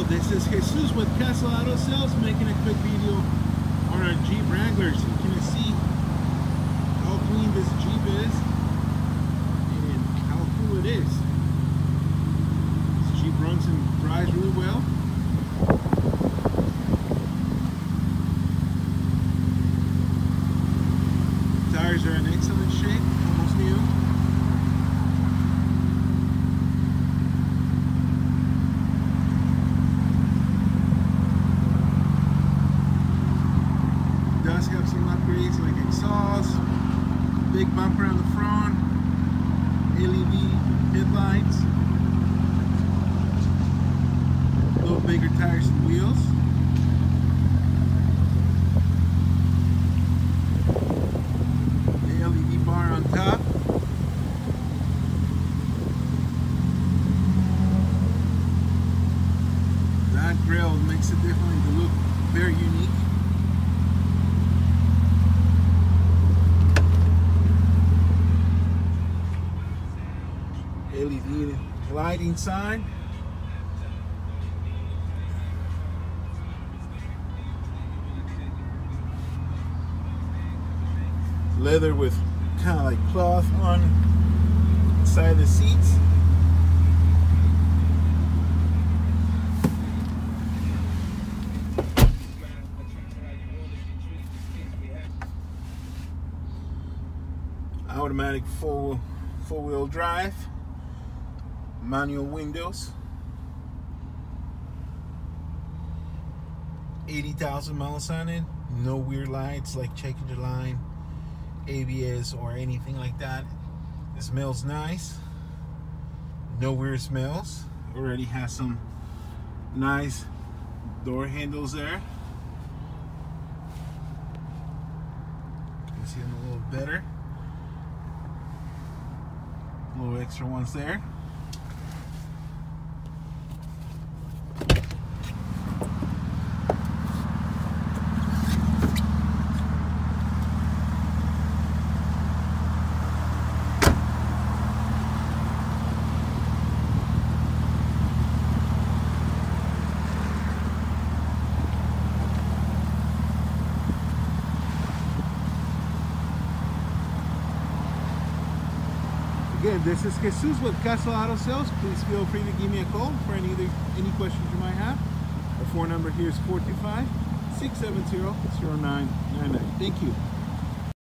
This is Jesus with Castle Auto Sales, making a quick video on our Jeep Wranglers. You can see how clean this Jeep is and how cool it is. This Jeep runs and drives really well. Tires are in excellent shape, almost new. Does have some upgrades like exhaust, big bumper on the front, LED headlights, a little bigger tires and wheels. The LED bar on top. That grille makes it definitely look very unique. LED lighting sign. Leather with kind of like cloth on the side of the seats. Automatic four-wheel drive. Manual windows, 80,000 miles on it. No weird lights like checking the line, ABS or anything like that. It smells nice. No weird smells. Already has some nice door handles there. You can see them a little better. Little extra ones there. Again, this is Jesus with Castle Auto Sales. Please feel free to give me a call for any questions you might have. Our phone number here is 425-670-0999. Thank you.